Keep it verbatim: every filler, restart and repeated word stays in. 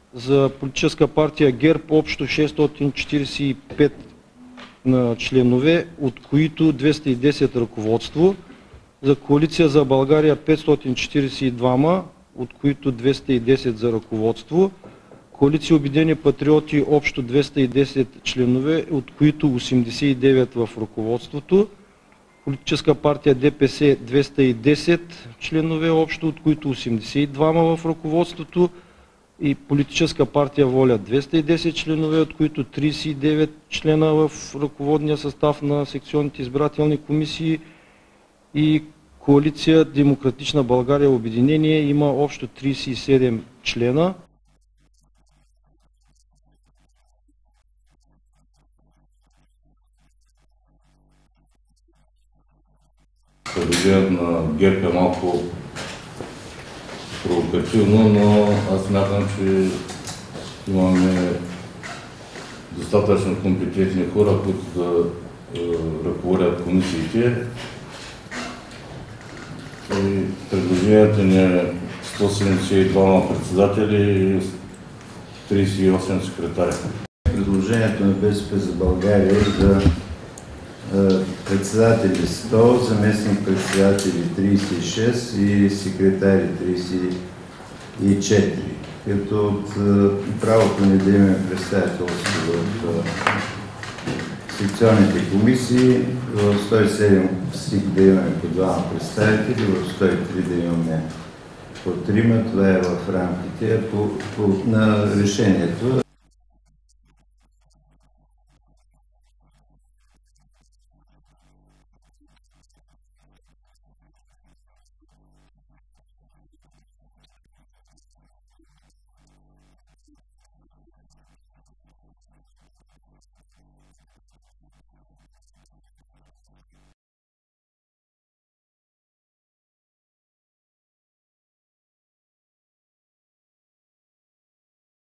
за политическа партия ГЕРБ общо шестстотин четиридесет и пет на членове, от които двеста и десет ръководство. За Коалиция за България петстотин четиридесет и два, от които двеста и десет за ръководство. Коалиция Обединени патриоти общо двеста и десет членове, от които осемдесет и девет в ръководството. Политическа партия ДПС двеста и десет членове общо, от които осемдесет и два в ръководството. И Политическа партия Воля двеста и десет членове, от които тридесет и девет члена в ръководния състав на секционните избирателни комисии. И Коалиция Демократична България Обединение има общо тридесет и седем члена. Предложението на ГЕРБ е малко провокативно, но аз смятам, че имаме достатъчно компетентни хора, които да е, ръководят комисиите. И предложението ни е сто седемдесет и два председатели и тридесет и осем секретари. Предложението на БСП за България е за председатели сто, заместник председатели тридесет и шест и секретари тридесет и четири. Като от правото ни да имаме представителство в секционните комисии, в сто и седем СИК да имаме по двама представители, в сто и три да имаме по трима. Това е в рамките по, по, на решението.